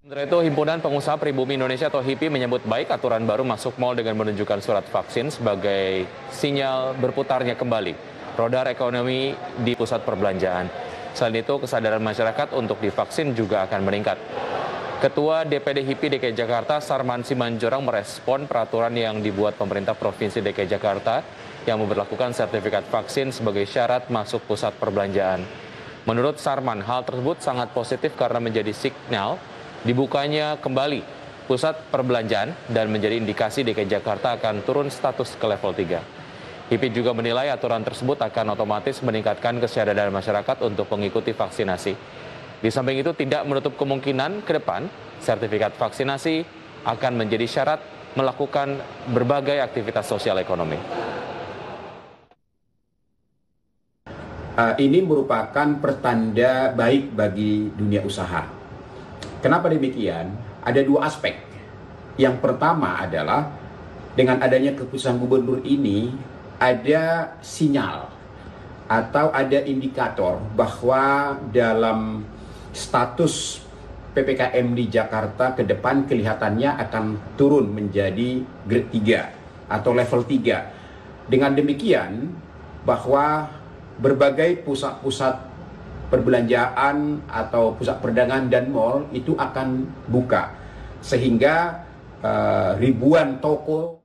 Sementara itu, Himpunan Pengusaha Pribumi Indonesia atau HIPI menyambut baik aturan baru masuk mal dengan menunjukkan surat vaksin sebagai sinyal berputarnya kembali roda ekonomi di pusat perbelanjaan. Selain itu, kesadaran masyarakat untuk divaksin juga akan meningkat. Ketua DPD HIPI DKI Jakarta, Sarman Simanjorang, merespon peraturan yang dibuat pemerintah Provinsi DKI Jakarta yang memberlakukan sertifikat vaksin sebagai syarat masuk pusat perbelanjaan. Menurut Sarman, hal tersebut sangat positif karena menjadi sinyal dibukanya kembali pusat perbelanjaan dan menjadi indikasi DKI Jakarta akan turun status ke level 3. HIPI juga menilai aturan tersebut akan otomatis meningkatkan kesadaran masyarakat untuk mengikuti vaksinasi. Di samping itu tidak menutup kemungkinan ke depan sertifikat vaksinasi akan menjadi syarat melakukan berbagai aktivitas sosial ekonomi. Ini merupakan pertanda baik bagi dunia usaha. Kenapa demikian? Ada dua aspek. Yang pertama adalah dengan adanya keputusan gubernur ini ada sinyal atau ada indikator bahwa dalam status PPKM di Jakarta ke depan kelihatannya akan turun menjadi grade 3 atau level 3. Dengan demikian bahwa berbagai pusat-pusat perbelanjaan atau pusat perdagangan dan mal itu akan buka sehingga ribuan toko